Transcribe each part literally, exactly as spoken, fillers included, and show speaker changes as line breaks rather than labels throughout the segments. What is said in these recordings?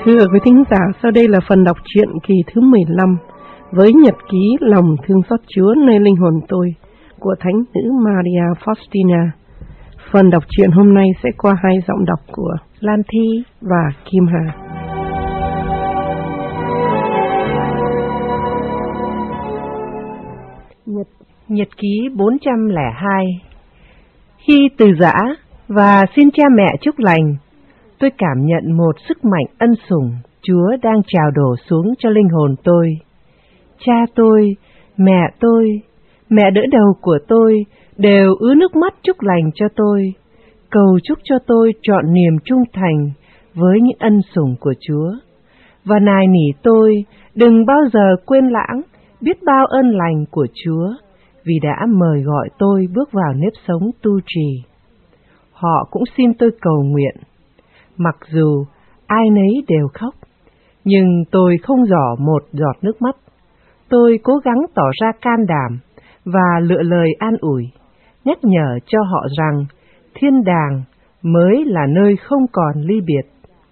Thưa quý thính giả, sau đây là phần đọc truyện kỳ thứ mười lăm với nhật ký Lòng thương xót Chúa nơi linh hồn tôi của Thánh nữ Maria Faustina. Phần đọc truyện hôm nay sẽ qua hai giọng đọc của Lan Thi và Kim Hà. Nhật, nhật ký bốn trăm lẻ hai. Khi từ giã và xin cha mẹ chúc lành, tôi cảm nhận một sức mạnh ân sủng Chúa đang trào đổ xuống cho linh hồn tôi. Cha tôi, mẹ tôi, mẹ đỡ đầu của tôi đều ứa nước mắt chúc lành cho tôi, cầu chúc cho tôi trọn niềm trung thành với những ân sủng của Chúa, và nài nỉ tôi đừng bao giờ quên lãng biết bao ơn lành của Chúa vì đã mời gọi tôi bước vào nếp sống tu trì. Họ cũng xin tôi cầu nguyện. Mặc dù ai nấy đều khóc, nhưng tôi không giỏ một giọt nước mắt. Tôi cố gắng tỏ ra can đảm và lựa lời an ủi, nhắc nhở cho họ rằng thiên đàng mới là nơi không còn ly biệt.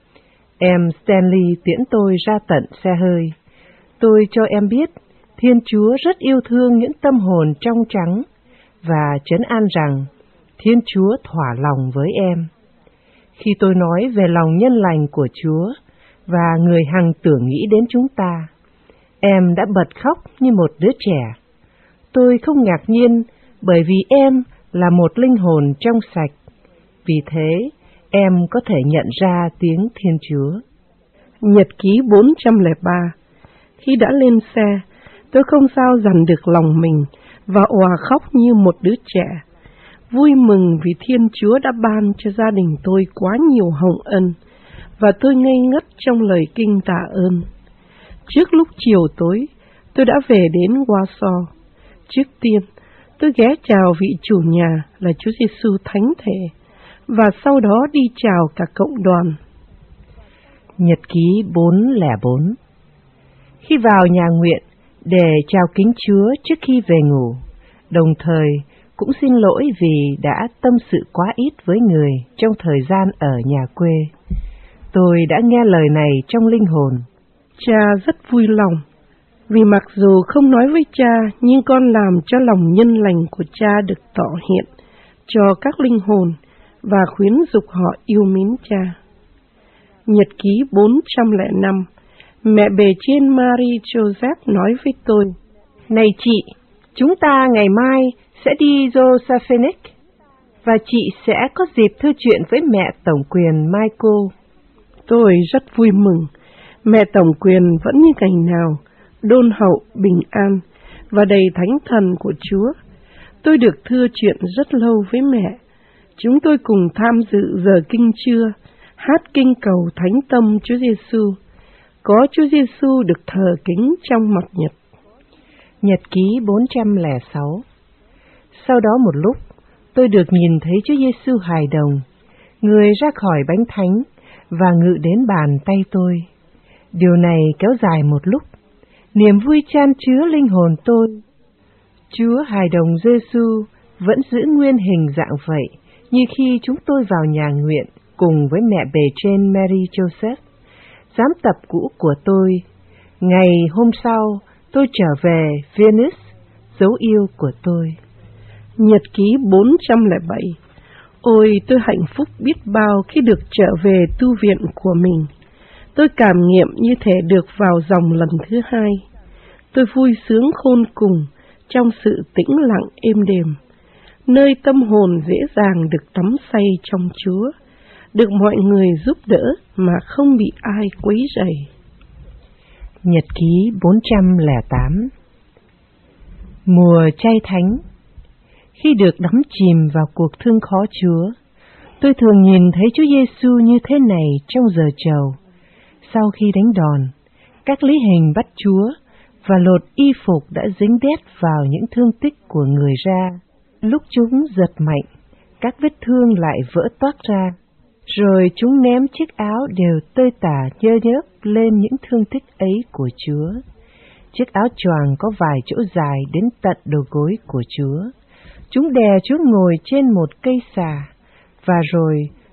Em Stanley tiễn tôi ra tận xe hơi. Tôi cho em biết Thiên Chúa rất yêu thương những tâm hồn trong trắng và trấn an rằng Thiên Chúa thỏa lòng với em. Khi tôi nói về lòng nhân lành của Chúa và người hằng tưởng nghĩ đến chúng ta, em đã bật khóc như một đứa trẻ. Tôi không ngạc nhiên bởi vì em là một linh hồn trong sạch. Vì thế, em có thể nhận ra tiếng Thiên Chúa. Nhật ký bốn trăm lẻ ba. Khi đã lên xe, tôi không sao dằn được lòng mình và òa khóc như một đứa trẻ. Vui mừng vì Thiên Chúa đã ban cho gia đình tôi quá nhiều hồng ân, và tôi ngây ngất trong lời kinh tạ ơn. Trước lúc chiều tối, tôi đã về đến Warsaw. Trước tiên, tôi ghé chào vị chủ nhà là Chúa Giêsu Thánh Thể, và sau đó đi chào cả cộng đoàn. Nhật ký bốn trăm lẻ bốn. Khi vào nhà nguyện để chào kính Chúa trước khi về ngủ, đồng thời cũng xin lỗi vì đã tâm sự quá ít với người trong thời gian ở nhà quê. Tôi đã nghe lời này trong linh hồn. Cha rất vui lòng, vì mặc dù không nói với cha, nhưng con làm cho lòng nhân lành của cha được tỏ hiện cho các linh hồn và khuyến dục họ yêu mến cha. Nhật ký bốn trăm lẻ năm. Mẹ bề trên Marie Joseph nói với tôi: Này chị, chúng ta ngày mai sẽ đi Josaphenik, và chị sẽ có dịp thưa chuyện với mẹ tổng quyền Michael. Tôi rất vui mừng. Mẹ tổng quyền vẫn như ngày nào, đôn hậu, bình an và đầy thánh thần của Chúa. Tôi được thưa chuyện rất lâu với mẹ. Chúng tôi cùng tham dự giờ kinh trưa, hát kinh cầu thánh tâm Chúa Giêsu. Có Chúa Giêsu được thờ kính trong mặt nhật. Nhật ký bốn trăm lẻ sáu. Sau đó một lúc, tôi được nhìn thấy Chúa Giêsu hài đồng, người ra khỏi bánh thánh và ngự đến bàn tay tôi. Điều này kéo dài một lúc, niềm vui chan chứa linh hồn tôi. Chúa hài đồng Giêsu vẫn giữ nguyên hình dạng vậy như khi chúng tôi vào nhà nguyện cùng với mẹ bề trên Mary Joseph, giám tập cũ của tôi. Ngày hôm sau, tôi trở về Venice, dấu yêu của tôi. Nhật ký bốn trăm lẻ bảy. Ôi, tôi hạnh phúc biết bao khi được trở về tu viện của mình. Tôi cảm nghiệm như thể được vào dòng lần thứ hai. Tôi vui sướng khôn cùng trong sự tĩnh lặng êm đềm, nơi tâm hồn dễ dàng được tắm say trong Chúa, được mọi người giúp đỡ mà không bị ai quấy rầy. Nhật ký bốn trăm lẻ tám. Mùa chay thánh. Khi được đắm chìm vào cuộc thương khó Chúa, tôi thường nhìn thấy Chúa Giêsu như thế này trong giờ chầu. Sau khi đánh đòn, các lý hình bắt Chúa và lột y phục đã dính đét vào những thương tích của người ra. Lúc chúng giật mạnh, các vết thương lại vỡ toác ra, rồi chúng ném chiếc áo đều tơi tả nhơ nhớp lên những thương tích ấy của Chúa. Chiếc áo choàng có vài chỗ dài đến tận đầu gối của Chúa. Chúng đè Chúa ngồi trên một cây xà, và rồi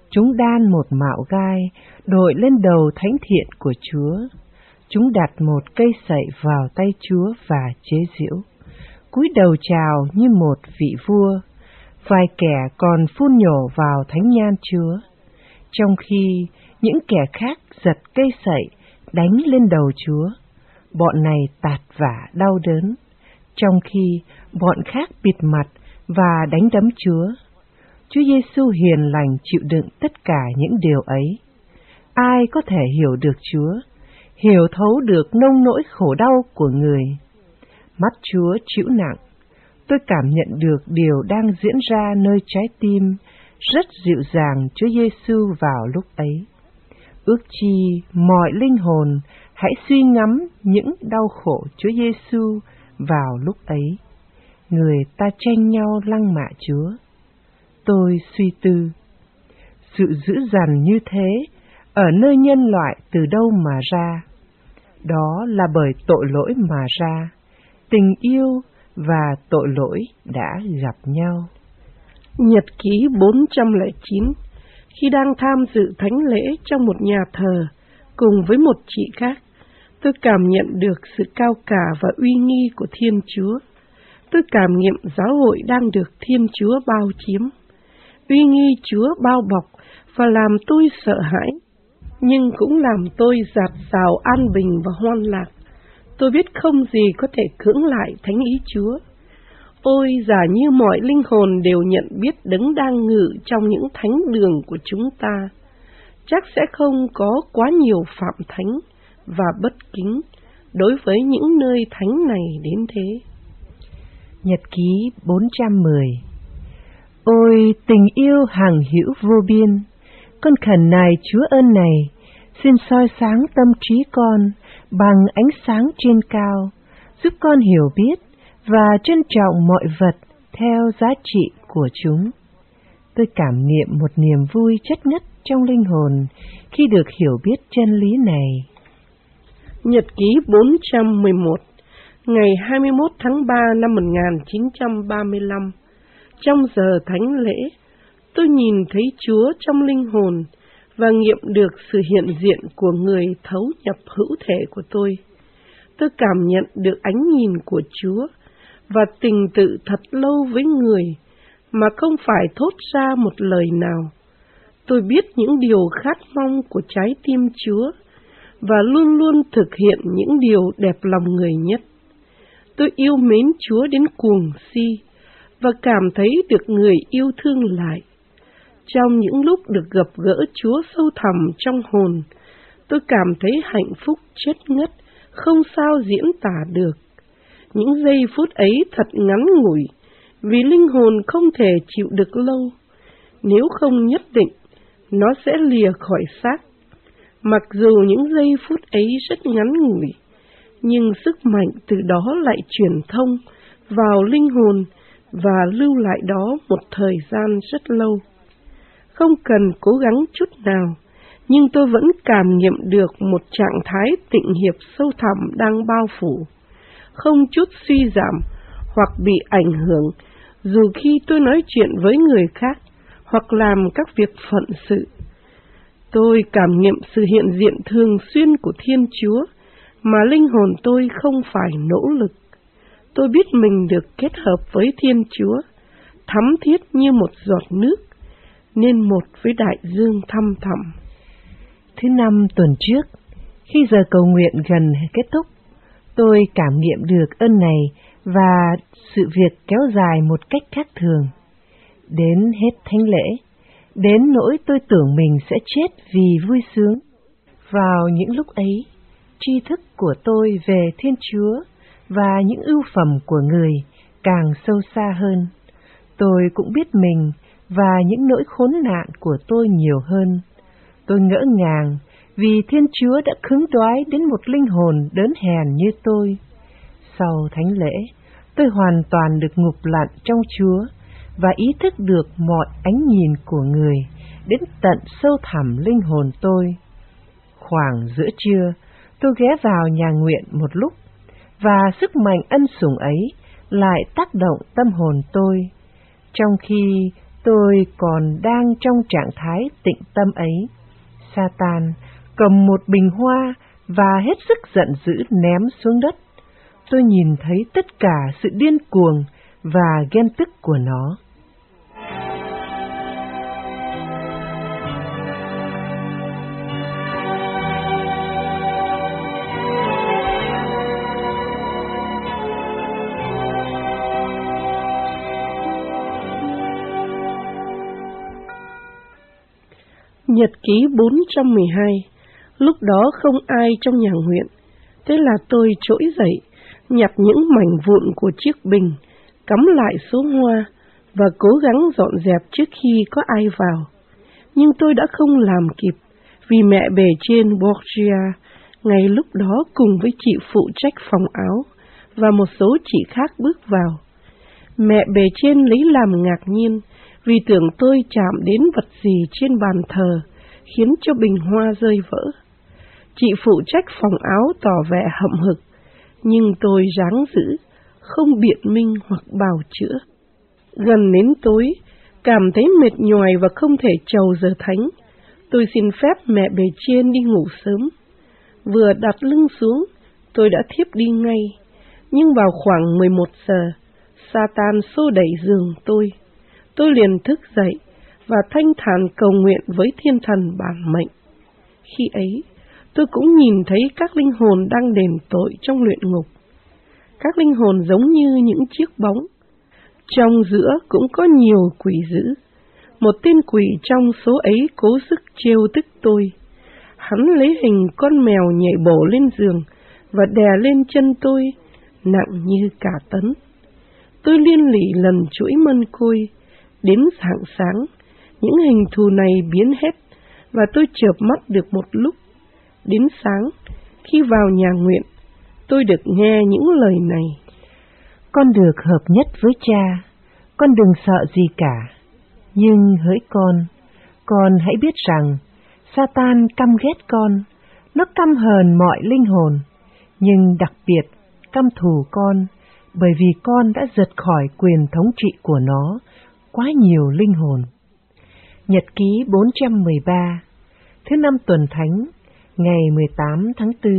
Chúng đan một mạo gai, đội lên đầu thánh thiện của Chúa. Chúng đặt một cây sậy vào tay Chúa và chế giễu, cúi đầu chào như một vị vua. Vài kẻ còn phun nhổ vào thánh nhan Chúa, trong khi những kẻ khác giật cây sậy đánh lên đầu Chúa. Bọn này tạt vả đau đớn, trong khi bọn khác bịt mặt và đánh đấm Chúa. Chúa Giêsu hiền lành chịu đựng tất cả những điều ấy. Ai có thể hiểu được Chúa, hiểu thấu được nông nỗi khổ đau của người? Mắt Chúa chịu nặng. Tôi cảm nhận được điều đang diễn ra nơi trái tim, rất dịu dàng Chúa Giêsu vào lúc ấy. Ước chi mọi linh hồn hãy suy ngẫm những đau khổ Chúa Giêsu vào lúc ấy. Người ta tranh nhau lăng mạ Chúa. Tôi suy tư, sự dữ dằn như thế ở nơi nhân loại từ đâu mà ra? Đó là bởi tội lỗi mà ra. Tình yêu và tội lỗi đã gặp nhau.
Nhật ký bốn trăm lẻ chín. Khi đang tham dự thánh lễ trong một nhà thờ cùng với một chị khác, tôi cảm nhận được sự cao cả và uy nghi của Thiên Chúa. Tôi cảm nghiệm giáo hội đang được Thiên Chúa bao chiếm. Uy nghi Chúa bao bọc và làm tôi sợ hãi, nhưng cũng làm tôi dạt dào an bình và hoan lạc. Tôi biết không gì có thể cưỡng lại thánh ý Chúa. Ôi, giả như mọi linh hồn đều nhận biết Đấng đang ngự trong những thánh đường của chúng ta, chắc sẽ không có quá nhiều phạm thánh và bất kính đối với những nơi thánh này đến thế.
Nhật ký bốn trăm mười. Ôi, tình yêu hằng hữu vô biên, con khẩn nài Chúa ơn này, xin soi sáng tâm trí con bằng ánh sáng trên cao, giúp con hiểu biết và trân trọng mọi vật theo giá trị của chúng. Tôi cảm nghiệm một niềm vui chất ngất trong linh hồn khi được hiểu biết chân lý này.
Nhật ký bốn trăm mười một. Ngày hai mươi mốt tháng ba năm một nghìn chín trăm ba mươi lăm, trong giờ thánh lễ, tôi nhìn thấy Chúa trong linh hồn và nghiệm được sự hiện diện của người thấu nhập hữu thể của tôi. Tôi cảm nhận được ánh nhìn của Chúa và tình tự thật lâu với người mà không phải thốt ra một lời nào. Tôi biết những điều khát mong của trái tim Chúa và luôn luôn thực hiện những điều đẹp lòng người nhất. Tôi yêu mến Chúa đến cuồng si và cảm thấy được người yêu thương lại. Trong những lúc được gặp gỡ Chúa sâu thẳm trong hồn, tôi cảm thấy hạnh phúc chất ngất, không sao diễn tả được. Những giây phút ấy thật ngắn ngủi, vì linh hồn không thể chịu được lâu. Nếu không nhất định, nó sẽ lìa khỏi xác. Mặc dù những giây phút ấy rất ngắn ngủi, nhưng sức mạnh từ đó lại truyền thông vào linh hồn và lưu lại đó một thời gian rất lâu. Không cần cố gắng chút nào, nhưng tôi vẫn cảm nghiệm được một trạng thái tịnh hiệp sâu thẳm đang bao phủ, không chút suy giảm hoặc bị ảnh hưởng dù khi tôi nói chuyện với người khác hoặc làm các việc phận sự. Tôi cảm nghiệm sự hiện diện thường xuyên của Thiên Chúa mà linh hồn tôi không phải nỗ lực. Tôi biết mình được kết hợp với Thiên Chúa, thắm thiết như một giọt nước, nên một với đại dương thăm thẳm.
Thứ năm tuần trước, khi giờ cầu nguyện gần kết thúc, tôi cảm nghiệm được ơn này và sự việc kéo dài một cách khác thường. Đến hết thánh lễ, đến nỗi tôi tưởng mình sẽ chết vì vui sướng. Vào những lúc ấy, tri thức của tôi về Thiên Chúa và những ưu phẩm của người càng sâu xa hơn. Tôi cũng biết mình và những nỗi khốn nạn của tôi nhiều hơn. Tôi ngỡ ngàng vì Thiên Chúa đã khứng đoái đến một linh hồn đớn hèn như tôi. Sau thánh lễ, tôi hoàn toàn được ngụp lặn trong Chúa và ý thức được mọi ánh nhìn của người đến tận sâu thẳm linh hồn tôi. Khoảng giữa trưa, tôi ghé vào nhà nguyện một lúc, và sức mạnh ân sủng ấy lại tác động tâm hồn tôi. Trong khi tôi còn đang trong trạng thái tịnh tâm ấy, Satan cầm một bình hoa và hết sức giận dữ ném xuống đất. Tôi nhìn thấy tất cả sự điên cuồng và ghen tức của nó.
Nhật ký bốn trăm mười hai. Lúc đó không ai trong nhà nguyện, thế là tôi trỗi dậy, nhặt những mảnh vụn của chiếc bình, cắm lại số hoa và cố gắng dọn dẹp trước khi có ai vào. Nhưng tôi đã không làm kịp, vì mẹ bề trên Borgia ngay lúc đó cùng với chị phụ trách phòng áo và một số chị khác bước vào. Mẹ bề trên lấy làm ngạc nhiên, vì tưởng tôi chạm đến vật gì trên bàn thờ, khiến cho bình hoa rơi vỡ. Chị phụ trách phòng áo tỏ vẻ hậm hực, nhưng tôi ráng giữ, không biện minh hoặc bào chữa. Gần đến tối, cảm thấy mệt nhoài và không thể trầu giờ thánh. Tôi xin phép mẹ bề trên đi ngủ sớm. Vừa đặt lưng xuống, tôi đã thiếp đi ngay, nhưng vào khoảng mười một giờ, Satan xô đẩy giường tôi. Tôi liền thức dậy và thanh thản cầu nguyện với thiên thần bản mệnh. Khi ấy, tôi cũng nhìn thấy các linh hồn đang đền tội trong luyện ngục. Các linh hồn giống như những chiếc bóng. Trong giữa cũng có nhiều quỷ dữ. Một tên quỷ trong số ấy cố sức trêu tức tôi. Hắn lấy hình con mèo nhảy bổ lên giường và đè lên chân tôi, nặng như cả tấn. Tôi liên lỉ lần chuỗi mân côi. Đến rạng sáng, những hình thù này biến hết, và tôi chợp mắt được một lúc. Đến sáng, khi vào nhà nguyện, tôi được nghe những lời này.
Con được hợp nhất với cha, con đừng sợ gì cả. Nhưng hỡi con, con hãy biết rằng, Satan căm ghét con, nó căm hờn mọi linh hồn, nhưng đặc biệt căm thù con, bởi vì con đã giật khỏi quyền thống trị của nó quá nhiều linh hồn. Nhật ký bốn trăm mười ba, thứ năm tuần thánh, ngày mười tám tháng tư.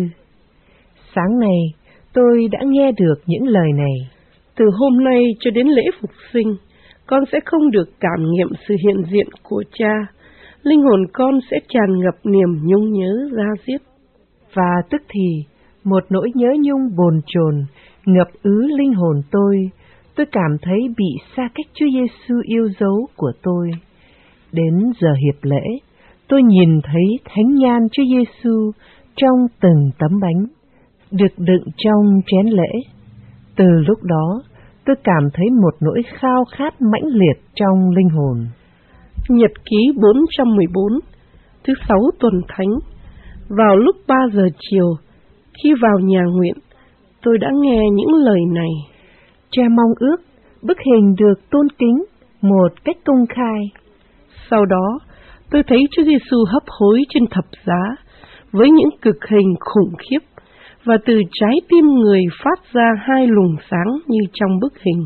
Sáng nay, tôi đã nghe được những lời này.
Từ hôm nay cho đến lễ phục sinh, con sẽ không được cảm nghiệm sự hiện diện của cha. Linh hồn con sẽ tràn ngập niềm nhung nhớ ra diết.
Và tức thì, một nỗi nhớ nhung bồn chồn ngập ứ linh hồn tôi. Tôi cảm thấy bị xa cách Chúa Giêsu yêu dấu của tôi. Đến giờ hiệp lễ, tôi nhìn thấy thánh nhan Chúa Giêsu trong từng tấm bánh, được đựng trong chén lễ. Từ lúc đó, tôi cảm thấy một nỗi khao khát mãnh liệt trong linh hồn.
Nhật ký bốn trăm mười bốn, thứ sáu tuần thánh. Vào lúc ba giờ chiều, khi vào nhà nguyện, tôi đã nghe những lời này.
Cha mong ước bức hình được tôn kính một cách công khai.
Sau đó, tôi thấy Chúa Giêsu hấp hối trên thập giá với những cực hình khủng khiếp, và từ trái tim người phát ra hai luồng sáng như trong bức hình.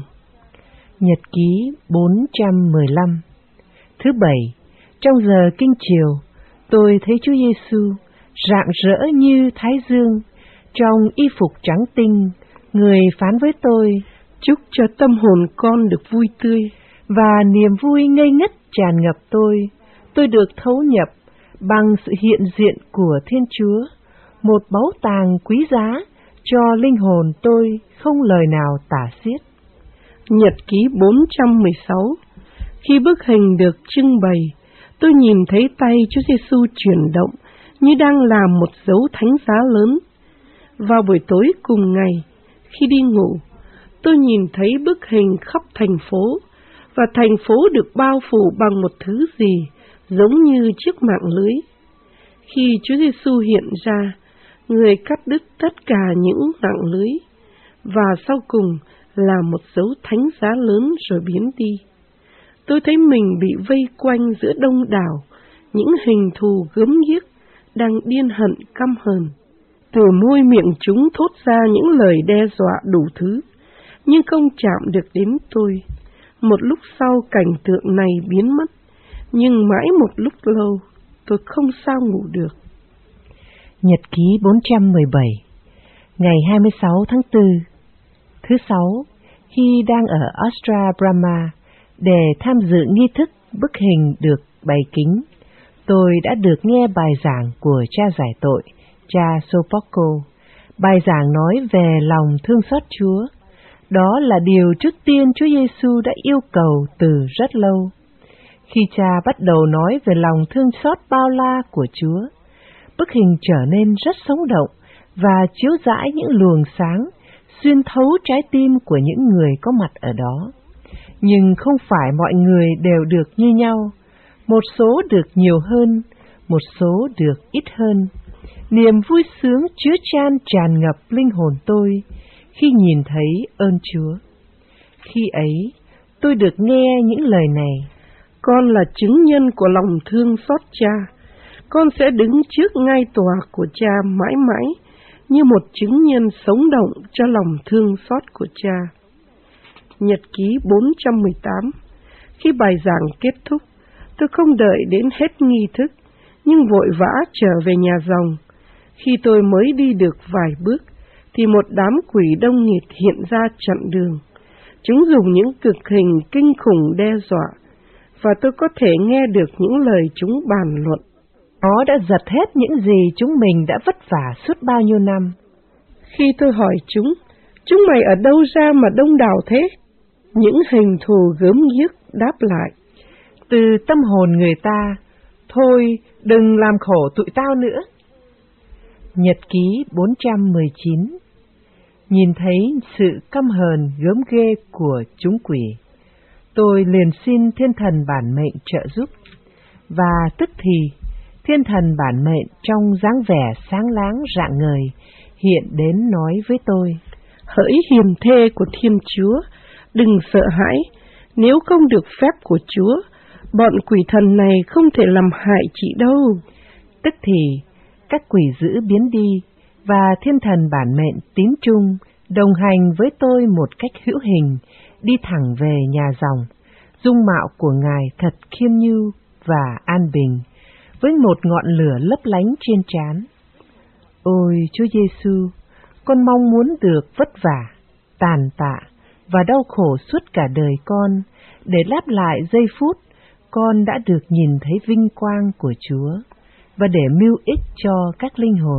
Nhật ký bốn trăm mười lăm, thứ bảy, trong giờ kinh chiều, tôi thấy Chúa Giêsu rạng rỡ như thái dương, trong y phục trắng tinh. Người phán với tôi:
chúc cho tâm hồn con được vui tươi.
Và niềm vui ngây ngất tràn ngập tôi. Tôi được thấu nhập bằng sự hiện diện của Thiên Chúa, một báu tàng quý giá cho linh hồn tôi không lời nào tả xiết.
Nhật ký bốn trăm mười sáu. Khi bức hình được trưng bày, tôi nhìn thấy tay Chúa Giêsu chuyển động như đang làm một dấu thánh giá lớn. Vào buổi tối cùng ngày, khi đi ngủ, tôi nhìn thấy bức hình khắp thành phố, và thành phố được bao phủ bằng một thứ gì giống như chiếc mạng lưới. Khi Chúa Giêsu hiện ra, người cắt đứt tất cả những mạng lưới, và sau cùng là một dấu thánh giá lớn rồi biến đi. Tôi thấy mình bị vây quanh giữa đông đảo những hình thù gớm ghiếc đang điên hận căm hờn. Từ môi miệng chúng thốt ra những lời đe dọa đủ thứ, nhưng không chạm được đến tôi. Một lúc sau cảnh tượng này biến mất, nhưng mãi một lúc lâu tôi không sao ngủ được.
Nhật ký bốn trăm mười bảy, ngày hai mươi sáu tháng tư, thứ sáu, khi đang ở Astra Brahma để tham dự nghi thức bức hình được bày kính, tôi đã được nghe bài giảng của cha giải tội, cha Sopoco. Bài giảng nói về lòng thương xót Chúa. Đó là điều trước tiên Chúa Giêsu đã yêu cầu từ rất lâu. Khi cha bắt đầu nói về lòng thương xót bao la của Chúa, bức hình trở nên rất sống động và chiếu rãi những luồng sáng xuyên thấu trái tim của những người có mặt ở đó. Nhưng không phải mọi người đều được như nhau, một số được nhiều hơn, một số được ít hơn. Niềm vui sướng chứa chan tràn ngập linh hồn tôi khi nhìn thấy ơn Chúa. Khi ấy, tôi được nghe những lời này:
Con là chứng nhân của lòng thương xót cha. Con sẽ đứng trước ngai tòa của cha mãi mãi như một chứng nhân sống động cho lòng thương xót của cha. Nhật ký bốn trăm mười tám. Khi bài giảng kết thúc, tôi không đợi đến hết nghi thức, nhưng vội vã trở về nhà rồng. Khi tôi mới đi được vài bước, thì một đám quỷ đông nghịt hiện ra chặn đường. Chúng dùng những cực hình kinh khủng đe dọa, và tôi có thể nghe được những lời chúng bàn luận.
Nó đã giật hết những gì chúng mình đã vất vả suốt bao nhiêu năm.
Khi tôi hỏi chúng, chúng mày ở đâu ra mà đông đảo thế? Những hình thù gớm ghiếc đáp lại:
Từ tâm hồn người ta, thôi đừng làm khổ tụi tao nữa. Nhật ký bốn trăm mười chín. Nhìn thấy sự căm hờn gớm ghê của chúng quỷ, tôi liền xin thiên thần bản mệnh trợ giúp, và tức thì thiên thần bản mệnh trong dáng vẻ sáng láng rạng ngời hiện đến nói với tôi:
Hỡi hiền thê của Thiên Chúa, đừng sợ hãi. Nếu không được phép của Chúa, bọn quỷ thần này không thể làm hại chị đâu.
Tức thì các quỷ dữ biến đi, và thiên thần bản mệnh tín trung đồng hành với tôi một cách hữu hình, đi thẳng về nhà rồng. Dung mạo của Ngài thật khiêm nhu và an bình, với một ngọn lửa lấp lánh trên trán. Ôi Chúa Giêsu, con mong muốn được vất vả, tàn tạ và đau khổ suốt cả đời con, để đáp lại giây phút con đã được nhìn thấy vinh quang của Chúa, và để mưu ích cho các linh hồn.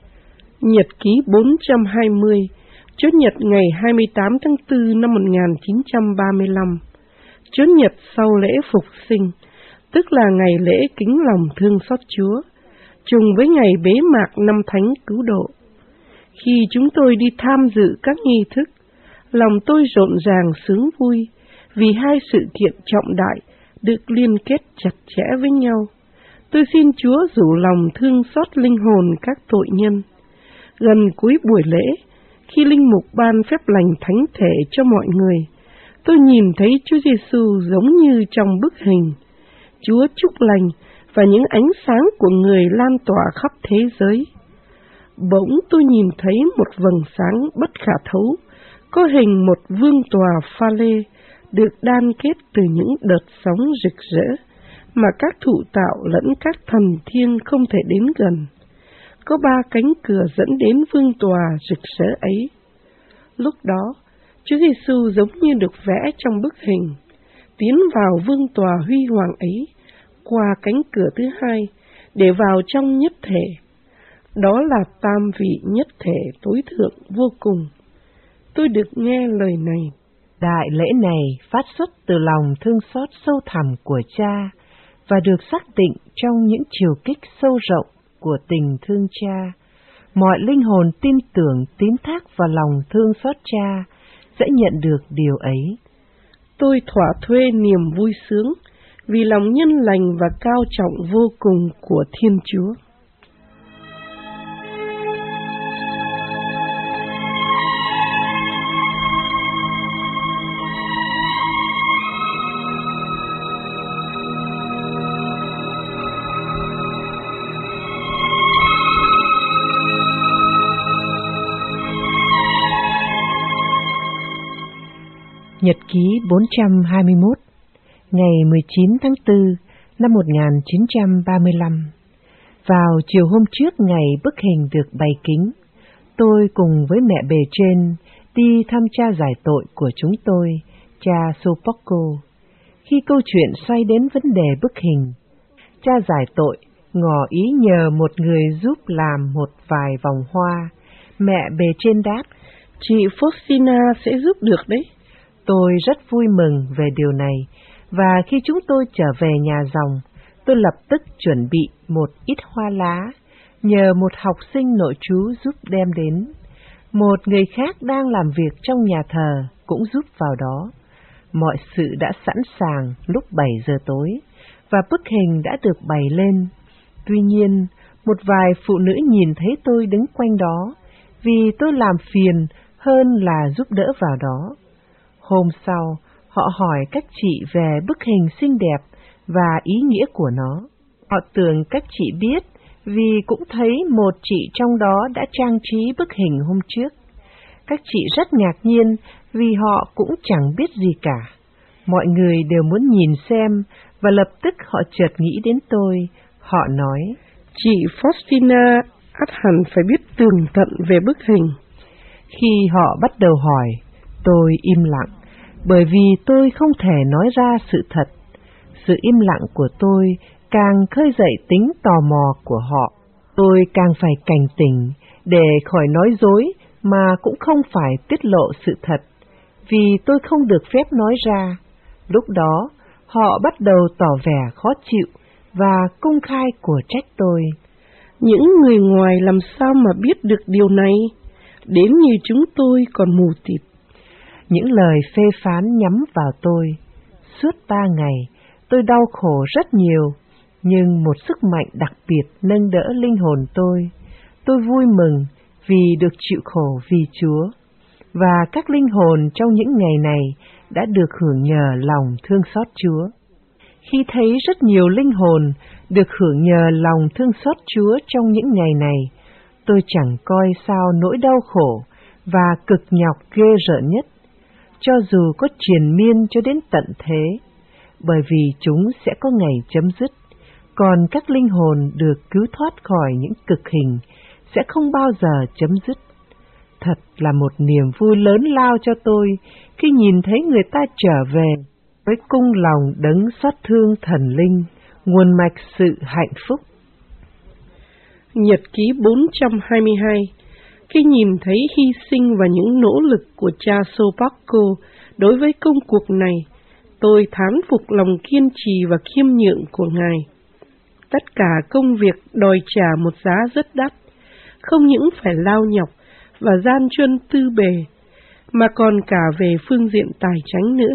Nhật ký bốn trăm hai mươi, Chủ nhật ngày hai mươi tám tháng tư năm một nghìn chín trăm ba mươi lăm, Chủ nhật sau lễ Phục sinh, tức là ngày lễ kính lòng thương xót Chúa, trùng với ngày bế mạc năm Thánh Cứu Độ. Khi chúng tôi đi tham dự các nghi thức, lòng tôi rộn ràng sướng vui, vì hai sự kiện trọng đại được liên kết chặt chẽ với nhau. Tôi xin Chúa rủ lòng thương xót linh hồn các tội nhân. Gần cuối buổi lễ, khi linh mục ban phép lành thánh thể cho mọi người, tôi nhìn thấy Chúa Giêsu giống như trong bức hình. Chúa chúc lành và những ánh sáng của người lan tỏa khắp thế giới. Bỗng tôi nhìn thấy một vầng sáng bất khả thấu, có hình một vương tòa pha lê, được đan kết từ những đợt sóng rực rỡ mà các thụ tạo lẫn các thần thiêng không thể đến gần. Có ba cánh cửa dẫn đến vương tòa rực rỡ ấy. Lúc đó, Chúa Giêsu giống như được vẽ trong bức hình, tiến vào vương tòa huy hoàng ấy qua cánh cửa thứ hai để vào trong nhất thể. Đó là tam vị nhất thể tối thượng vô cùng. Tôi được nghe lời này:
Đại lễ này phát xuất từ lòng thương xót sâu thẳm của Cha, và được xác định trong những chiều kích sâu rộng của tình thương Cha. Mọi linh hồn tin tưởng tín thác vào lòng thương xót Cha sẽ nhận được điều ấy.
Tôi thỏa thuê niềm vui sướng vì lòng nhân lành và cao trọng vô cùng của Thiên Chúa.
Nhật ký bốn trăm hai mươi mốt, ngày mười chín tháng tư năm một nghìn chín trăm ba mươi lăm. Vào chiều hôm trước ngày bức hình được bày kính, tôi cùng với mẹ bề trên đi thăm cha giải tội của chúng tôi, cha Sopocko. Khi câu chuyện xoay đến vấn đề bức hình, cha giải tội ngỏ ý nhờ một người giúp làm một vài vòng hoa. Mẹ bề trên đáp:
Chị Faustina sẽ giúp được đấy.
Tôi rất vui mừng về điều này, và khi chúng tôi trở về nhà dòng, tôi lập tức chuẩn bị một ít hoa lá, nhờ một học sinh nội trú giúp đem đến. Một người khác đang làm việc trong nhà thờ cũng giúp vào đó. Mọi sự đã sẵn sàng lúc bảy giờ tối, và bức hình đã được bày lên. Tuy nhiên, một vài phụ nữ nhìn thấy tôi đứng quanh đó, vì tôi làm phiền hơn là giúp đỡ vào đó. Hôm sau, họ hỏi các chị về bức hình xinh đẹp và ý nghĩa của nó. Họ tưởng các chị biết, vì cũng thấy một chị trong đó đã trang trí bức hình hôm trước. Các chị rất ngạc nhiên vì họ cũng chẳng biết gì cả. Mọi người đều muốn nhìn xem, và lập tức họ chợt nghĩ đến tôi. Họ nói:
Chị Faustina ắt hẳn phải biết tường tận về bức hình.
Khi họ bắt đầu hỏi, tôi im lặng, bởi vì tôi không thể nói ra sự thật. Sự im lặng của tôi càng khơi dậy tính tò mò của họ. Tôi càng phải cảnh tỉnh để khỏi nói dối mà cũng không phải tiết lộ sự thật, vì tôi không được phép nói ra. Lúc đó, họ bắt đầu tỏ vẻ khó chịu và công khai của trách tôi.
Những người ngoài làm sao mà biết được điều này? Đến như chúng tôi còn mù tịt.
Những lời phê phán nhắm vào tôi. Suốt ba ngày, tôi đau khổ rất nhiều, nhưng một sức mạnh đặc biệt nâng đỡ linh hồn tôi. Tôi vui mừng vì được chịu khổ vì Chúa, và các linh hồn trong những ngày này đã được hưởng nhờ lòng thương xót Chúa. Khi thấy rất nhiều linh hồn được hưởng nhờ lòng thương xót Chúa trong những ngày này, tôi chẳng coi sao nỗi đau khổ và cực nhọc ghê rợn nhất, cho dù có triền miên cho đến tận thế, bởi vì chúng sẽ có ngày chấm dứt, còn các linh hồn được cứu thoát khỏi những cực hình sẽ không bao giờ chấm dứt. Thật là một niềm vui lớn lao cho tôi khi nhìn thấy người ta trở về với cung lòng đấng xót thương thần linh, nguồn mạch sự hạnh phúc.
Nhật ký bốn trăm hai mươi hai. Khi nhìn thấy hy sinh và những nỗ lực của cha Sopocko đối với công cuộc này, tôi thán phục lòng kiên trì và khiêm nhượng của Ngài. Tất cả công việc đòi trả một giá rất đắt, không những phải lao nhọc và gian truân tư bề, mà còn cả về phương diện tài chánh nữa.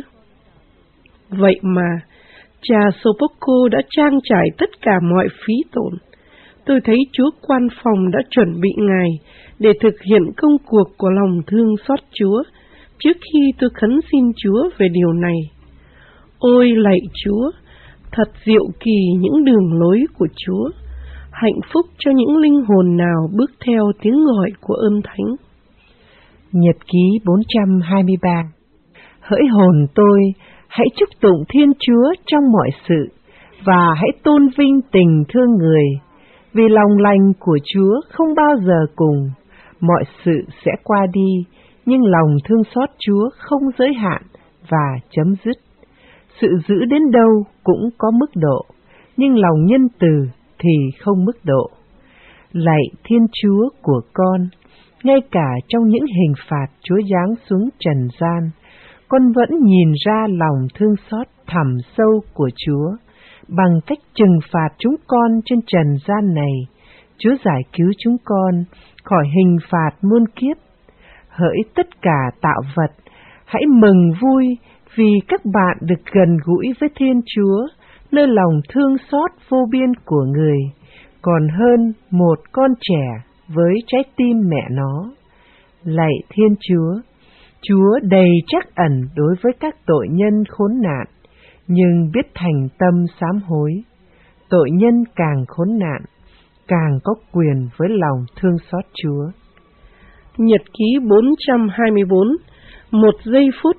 Vậy mà, cha Sopocko đã trang trải tất cả mọi phí tổn. Tôi thấy Chúa Quan Phòng đã chuẩn bị Ngài để thực hiện công cuộc của lòng thương xót Chúa, trước khi tôi khấn xin Chúa về điều này. Ôi lạy Chúa, thật diệu kỳ những đường lối của Chúa, hạnh phúc cho những linh hồn nào bước theo tiếng gọi của ơn thánh.
Nhật ký bốn trăm hai mươi ba. Hỡi hồn tôi, hãy chúc tụng Thiên Chúa trong mọi sự, và hãy tôn vinh tình thương người, vì lòng lành của Chúa không bao giờ cùng. Mọi sự sẽ qua đi, nhưng lòng thương xót Chúa không giới hạn và chấm dứt. Sự giữ đến đâu cũng có mức độ, nhưng lòng nhân từ thì không mức độ. Lạy Thiên Chúa của con, ngay cả trong những hình phạt Chúa giáng xuống trần gian, con vẫn nhìn ra lòng thương xót thẳm sâu của Chúa. Bằng cách trừng phạt chúng con trên trần gian này, Chúa giải cứu chúng con khỏi hình phạt muôn kiếp. Hỡi tất cả tạo vật, hãy mừng vui vì các bạn được gần gũi với Thiên Chúa, nơi lòng thương xót vô biên của người, còn hơn một con trẻ với trái tim mẹ nó. Lạy Thiên Chúa, Chúa đầy trắc ẩn đối với các tội nhân khốn nạn, nhưng biết thành tâm sám hối. Tội nhân càng khốn nạn, càng có quyền với lòng thương xót Chúa.
Nhật ký bốn trăm hai mươi bốn. Một giây phút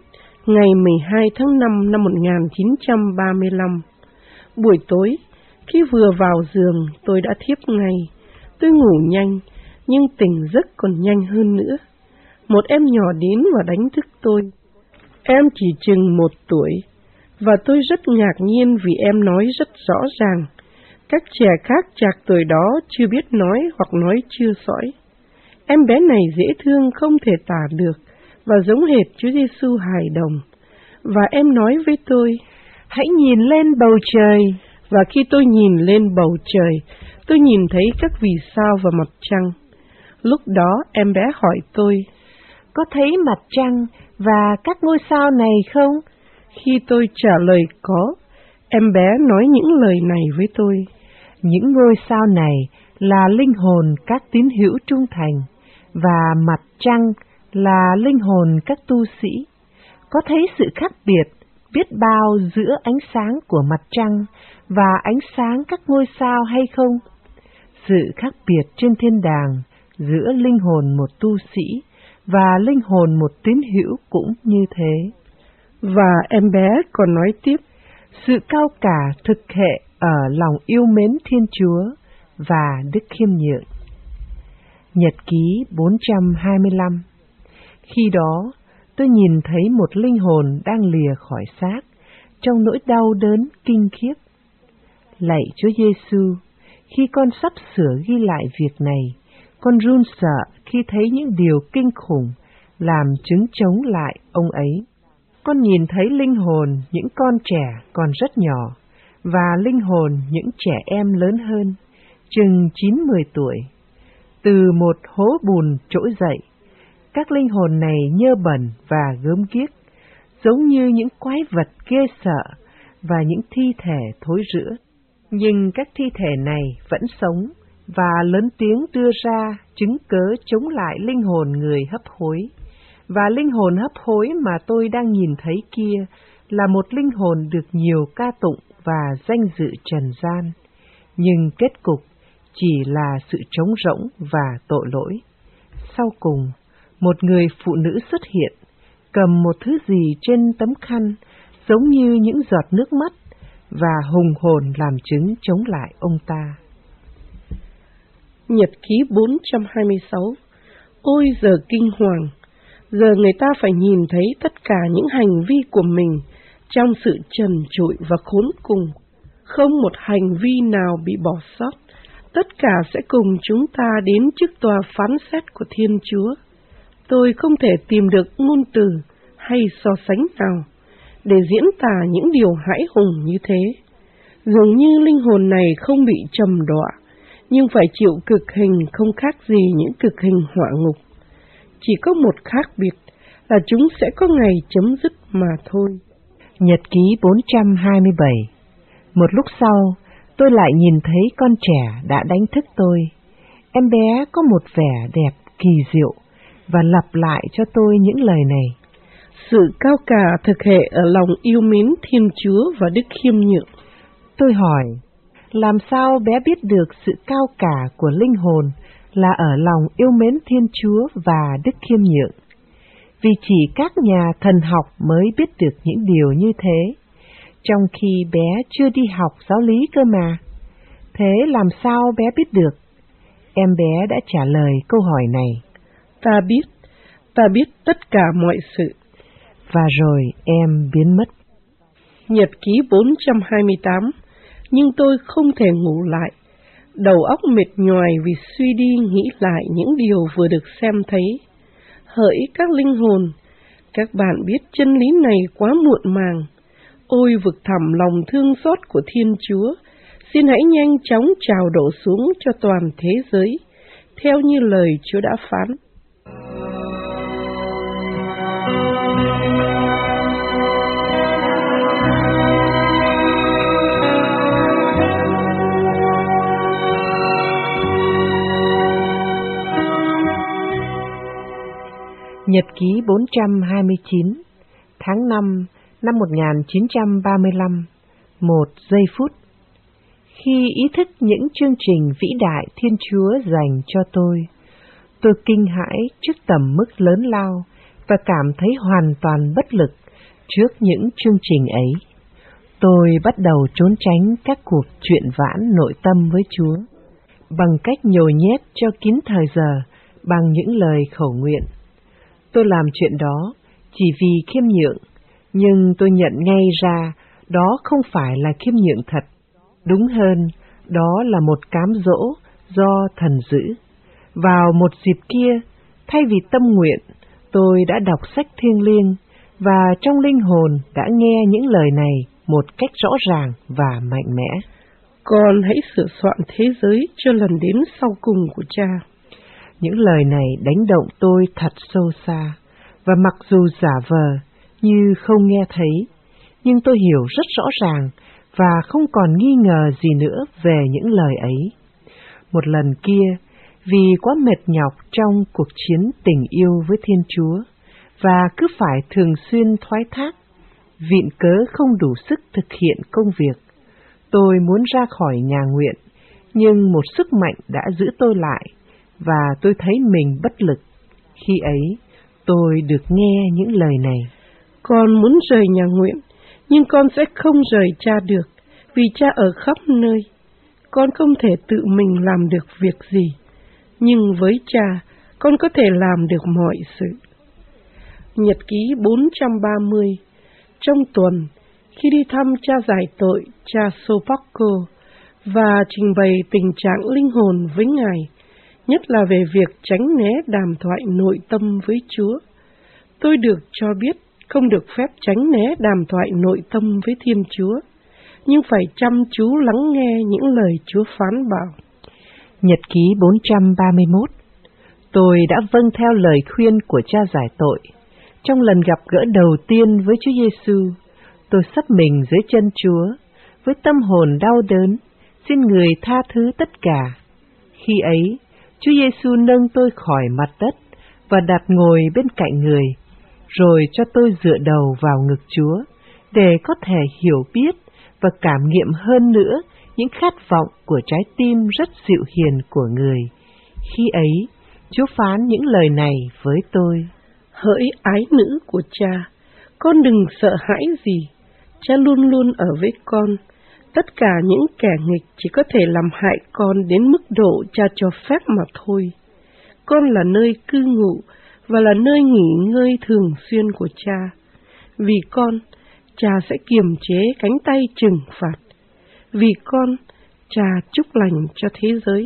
Ngày mười hai tháng năm năm một nghìn chín trăm ba mươi lăm, buổi tối, khi vừa vào giường tôi đã thiếp ngay. Tôi ngủ nhanh, nhưng tỉnh giấc còn nhanh hơn nữa. Một em nhỏ đến và đánh thức tôi. Em chỉ chừng một tuổi, và tôi rất ngạc nhiên vì em nói rất rõ ràng. Các trẻ khác trạc tuổi đó chưa biết nói hoặc nói chưa sõi. Em bé này dễ thương không thể tả được, và giống hệt Chúa Giêsu hài đồng. Và em nói với tôi,
hãy nhìn lên bầu trời.
Và khi tôi nhìn lên bầu trời, tôi nhìn thấy các vì sao và mặt trăng. Lúc đó em bé hỏi tôi,
có thấy mặt trăng và các ngôi sao này không?
Khi tôi trả lời có, em bé nói những lời này với tôi.
Những ngôi sao này là linh hồn các tín hữu trung thành, và mặt trăng là linh hồn các tu sĩ. Có thấy sự khác biệt biết bao giữa ánh sáng của mặt trăng và ánh sáng các ngôi sao hay không? Sự khác biệt trên thiên đàng giữa linh hồn một tu sĩ và linh hồn một tín hữu cũng như thế.
Và em bé còn nói tiếp,
sự cao cả thực hệ ở lòng yêu mến Thiên Chúa và đức khiêm nhượng. Nhật ký bốn trăm hai mươi lăm. Khi đó, tôi nhìn thấy một linh hồn đang lìa khỏi xác, trong nỗi đau đớn kinh khiếp. Lạy Chúa Giêsu, khi con sắp sửa ghi lại việc này, con run sợ khi thấy những điều kinh khủng làm chứng chống lại ông ấy. Con nhìn thấy linh hồn những con trẻ còn rất nhỏ, và linh hồn những trẻ em lớn hơn, chừng chín mười tuổi, từ một hố bùn trỗi dậy. Các linh hồn này nhơ bẩn và gớm ghiếc, giống như những quái vật ghê sợ và những thi thể thối rữa. Nhưng các thi thể này vẫn sống và lớn tiếng đưa ra chứng cớ chống lại linh hồn người hấp hối. Và linh hồn hấp hối mà tôi đang nhìn thấy kia là một linh hồn được nhiều ca tụng và danh dự trần gian, nhưng kết cục chỉ là sự trống rỗng và tội lỗi. Sau cùng, một người phụ nữ xuất hiện, cầm một thứ gì trên tấm khăn, giống như những giọt nước mắt, và hùng hồn làm chứng chống lại ông ta.
Nhật ký bốn trăm hai mươi sáu. Ôi giờ kinh hoàng! Giờ người ta phải nhìn thấy tất cả những hành vi của mình trong sự trần trụi và khốn cùng. Không một hành vi nào bị bỏ sót. Tất cả sẽ cùng chúng ta đến trước tòa phán xét của Thiên Chúa. Tôi không thể tìm được ngôn từ hay so sánh nào để diễn tả những điều hãi hùng như thế. Dường như linh hồn này không bị trầm đọa, nhưng phải chịu cực hình không khác gì những cực hình hỏa ngục. Chỉ có một khác biệt là chúng sẽ có ngày chấm dứt mà thôi.
Nhật ký bốn trăm hai mươi bảy. Một lúc sau, tôi lại nhìn thấy con trẻ đã đánh thức tôi. Em bé có một vẻ đẹp kỳ diệu và lặp lại cho tôi những lời này.
Sự cao cả thực hệ ở lòng yêu mến Thiên Chúa và đức khiêm nhượng.
Tôi hỏi, làm sao bé biết được sự cao cả của linh hồn là ở lòng yêu mến Thiên Chúa và đức khiêm nhượng? Vì chỉ các nhà thần học mới biết được những điều như thế, trong khi bé chưa đi học giáo lý cơ mà. Thế làm sao bé biết được? Em bé đã trả lời câu hỏi này.
Ta biết, ta biết tất cả mọi sự.
Và rồi em biến mất.
Nhật ký bốn trăm hai mươi tám. Nhưng tôi không thể ngủ lại. Đầu óc mệt nhoài vì suy đi nghĩ lại những điều vừa được xem thấy. Hỡi các linh hồn, các bạn biết chân lý này quá muộn màng. Ôi vực thẳm lòng thương xót của Thiên Chúa, xin hãy nhanh chóng trào đổ xuống cho toàn thế giới, theo như lời Chúa đã phán.
Nhật ký bốn trăm hai mươi chín. Tháng năm năm một nghìn chín trăm ba mươi lăm. Một giây phút. Khi ý thức những chương trình vĩ đại Thiên Chúa dành cho tôi, tôi kinh hãi trước tầm mức lớn lao và cảm thấy hoàn toàn bất lực Trước những chương trình ấy, tôi bắt đầu trốn tránh các cuộc chuyện vãn nội tâm với Chúa, bằng cách nhồi nhét cho kín thời giờ bằng những lời khẩu nguyện. Tôi làm chuyện đó chỉ vì khiêm nhượng, nhưng tôi nhận ngay ra đó không phải là khiêm nhượng thật. Đúng hơn, đó là một cám dỗ do thần giữ. Vào một dịp kia, thay vì tâm nguyện, tôi đã đọc sách thiêng liêng, và trong linh hồn đã nghe những lời này một cách rõ ràng và mạnh mẽ.
Con hãy sửa soạn thế giới cho lần đến sau cùng của Cha.
Những lời này đánh động tôi thật sâu xa, và mặc dù giả vờ như không nghe thấy, nhưng tôi hiểu rất rõ ràng và không còn nghi ngờ gì nữa về những lời ấy. Một lần kia, vì quá mệt nhọc trong cuộc chiến tình yêu với Thiên Chúa, và cứ phải thường xuyên thoái thác, vịn cớ không đủ sức thực hiện công việc, tôi muốn ra khỏi nhà nguyện, nhưng một sức mạnh đã giữ tôi lại, và tôi thấy mình bất lực. Khi ấy, tôi được nghe những lời này.
Con muốn rời nhà nguyện, nhưng con sẽ không rời Cha được, vì Cha ở khắp nơi. Con không thể tự mình làm được việc gì, nhưng với Cha, con có thể làm được mọi sự. Nhật ký bốn trăm ba mươi. Trong tuần, khi đi thăm cha giải tội, cha Sopoco, và trình bày tình trạng linh hồn với Ngài, nhất là về việc tránh né đàm thoại nội tâm với Chúa, tôi được cho biết không được phép tránh né đàm thoại nội tâm với Thiên Chúa, nhưng phải chăm chú lắng nghe những lời Chúa phán bảo.
Nhật ký bốn trăm ba mươi mốt. Tôi đã vâng theo lời khuyên của cha giải tội. Trong lần gặp gỡ đầu tiên với Chúa Giêsu, tôi sắp mình dưới chân Chúa, với tâm hồn đau đớn, xin Người tha thứ tất cả. Khi ấy, Chúa Giêsu nâng tôi khỏi mặt đất và đặt ngồi bên cạnh Người, rồi cho tôi dựa đầu vào ngực Chúa, để có thể hiểu biết và cảm nghiệm hơn nữa những khát vọng của trái tim rất dịu hiền của Người. Khi ấy, Chúa phán những lời này với tôi.
Hỡi ái nữ của Cha, con đừng sợ hãi gì, Cha luôn luôn ở với con. Tất cả những kẻ nghịch chỉ có thể làm hại con đến mức độ Cha cho phép mà thôi. Con là nơi cư ngụ và là nơi nghỉ ngơi thường xuyên của Cha. Vì con, Cha sẽ kiềm chế cánh tay trừng phạt. Vì con, Cha chúc lành cho thế giới.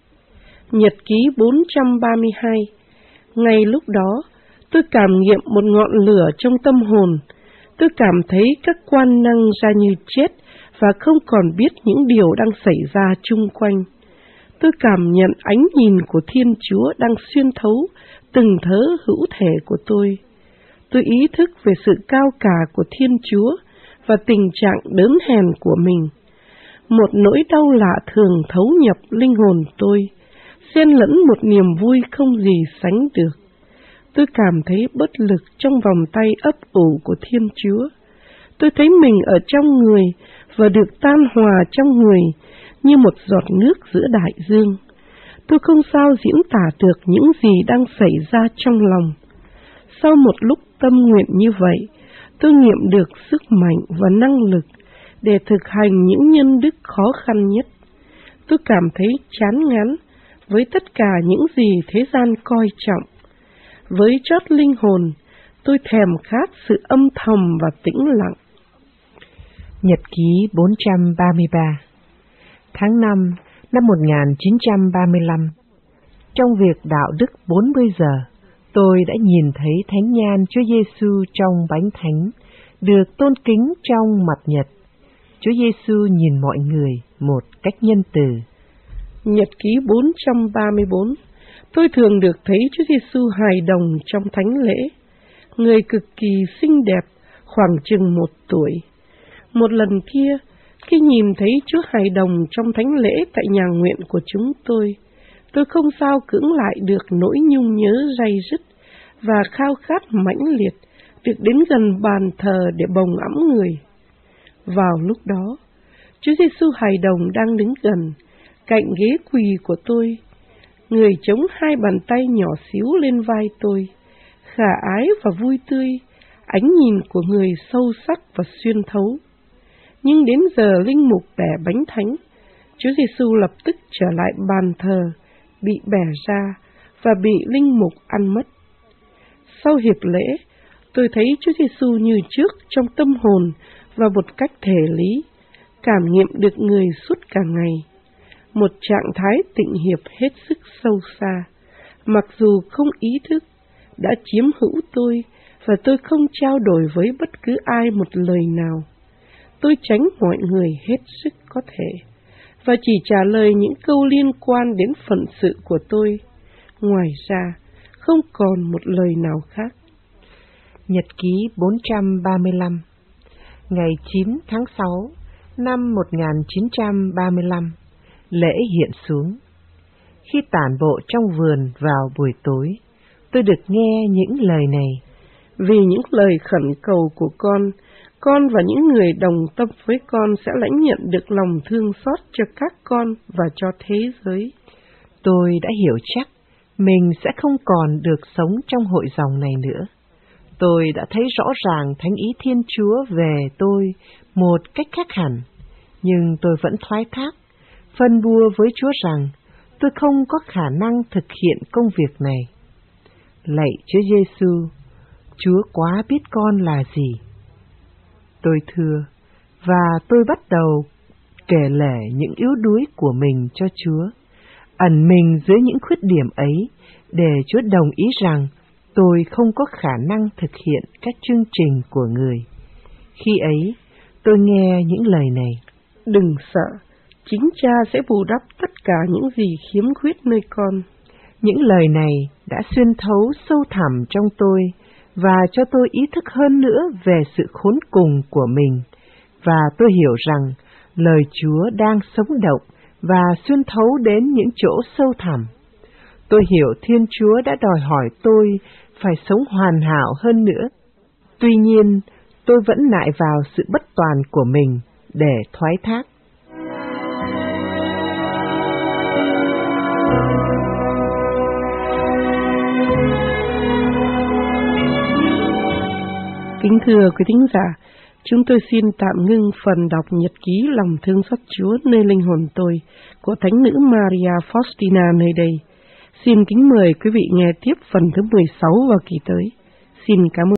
Nhật ký bốn trăm ba mươi hai. Ngay lúc đó, tôi cảm nghiệm một ngọn lửa trong tâm hồn. Tôi cảm thấy các quan năng ra như chết và không còn biết những điều đang xảy ra chung quanh. Tôi cảm nhận ánh nhìn của Thiên Chúa đang xuyên thấu từng thớ hữu thể của tôi. Tôi ý thức về sự cao cả của Thiên Chúa và tình trạng đớn hèn của mình. Một nỗi đau lạ thường thấu nhập linh hồn tôi, xen lẫn một niềm vui không gì sánh được. Tôi cảm thấy bất lực trong vòng tay ấp ủ của Thiên Chúa. Tôi thấy mình ở trong Người và được tan hòa trong Người như một giọt nước giữa đại dương. Tôi không sao diễn tả được những gì đang xảy ra trong lòng. Sau một lúc tâm nguyện như vậy, tôi nghiệm được sức mạnh và năng lực để thực hành những nhân đức khó khăn nhất. Tôi cảm thấy chán ngán với tất cả những gì thế gian coi trọng. Với chót linh hồn, tôi thèm khát sự âm thầm và tĩnh lặng.
Nhật ký bốn trăm ba mươi ba. Tháng năm năm một nghìn chín trăm ba mươi lăm, trong việc đạo đức bốn mươi giờ, tôi đã nhìn thấy thánh nhan Chúa Giêsu trong bánh thánh, được tôn kính trong mặt nhật. Chúa Giêsu nhìn mọi người một cách nhân từ.
Nhật ký bốn trăm ba mươi bốn. Tôi thường được thấy Chúa Giêsu hài đồng trong thánh lễ, người cực kỳ xinh đẹp, khoảng chừng một tuổi. Một lần kia, khi nhìn thấy Chúa hài đồng trong thánh lễ tại nhà nguyện của chúng tôi, tôi không sao cưỡng lại được nỗi nhung nhớ ray rứt và khao khát mãnh liệt được đến gần bàn thờ để bồng ẵm Người. Vào lúc đó, Chúa Giêsu hài đồng đang đứng gần, cạnh ghế quỳ của tôi. Người chống hai bàn tay nhỏ xíu lên vai tôi, khả ái và vui tươi, ánh nhìn của người sâu sắc và xuyên thấu. Nhưng đến giờ linh mục bẻ bánh thánh, Chúa Giêsu lập tức trở lại bàn thờ, bị bẻ ra và bị linh mục ăn mất. Sau hiệp lễ, tôi thấy Chúa Giêsu như trước trong tâm hồn và một cách thể lý, cảm nghiệm được người suốt cả ngày. Một trạng thái tịnh hiệp hết sức sâu xa, mặc dù không ý thức, đã chiếm hữu tôi và tôi không trao đổi với bất cứ ai một lời nào. Tôi tránh mọi người hết sức có thể, và chỉ trả lời những câu liên quan đến phận sự của tôi. Ngoài ra, không còn một lời nào khác.
Nhật ký bốn trăm ba mươi lăm. Ngày chín tháng sáu năm một nghìn chín trăm ba mươi lăm, lễ hiện xuống. Khi tản bộ trong vườn vào buổi tối, tôi được nghe những lời này.
Vì những lời khẩn cầu của con, con và những người đồng tâm với con sẽ lãnh nhận được lòng thương xót cho các con và cho thế giới.
Tôi đã hiểu chắc mình sẽ không còn được sống trong hội dòng này nữa. Tôi đã thấy rõ ràng thánh ý Thiên Chúa về tôi một cách khác hẳn, nhưng tôi vẫn thoái thác, phân bua với Chúa rằng tôi không có khả năng thực hiện công việc này. Lạy Chúa Giêsu, Chúa quá biết con là gì. Tôi thưa, và tôi bắt đầu kể lể những yếu đuối của mình cho Chúa, ẩn mình dưới những khuyết điểm ấy, để Chúa đồng ý rằng tôi không có khả năng thực hiện các chương trình của người. Khi ấy, tôi nghe những lời này.
Đừng sợ, chính Cha sẽ bù đắp tất cả những gì khiếm khuyết nơi con.
Những lời này đã xuyên thấu sâu thẳm trong tôi và cho tôi ý thức hơn nữa về sự khốn cùng của mình, và tôi hiểu rằng lời Chúa đang sống động và xuyên thấu đến những chỗ sâu thẳm. Tôi hiểu Thiên Chúa đã đòi hỏi tôi phải sống hoàn hảo hơn nữa. Tuy nhiên, tôi vẫn nại vào sự bất toàn của mình để thoái thác.
Kính thưa quý thính giả, chúng tôi xin tạm ngưng phần đọc nhật ký lòng thương xót Chúa nơi linh hồn tôi của Thánh nữ Maria Faustina nơi đây. Xin kính mời quý vị nghe tiếp phần thứ mười sáu vào kỳ tới. Xin cảm ơn.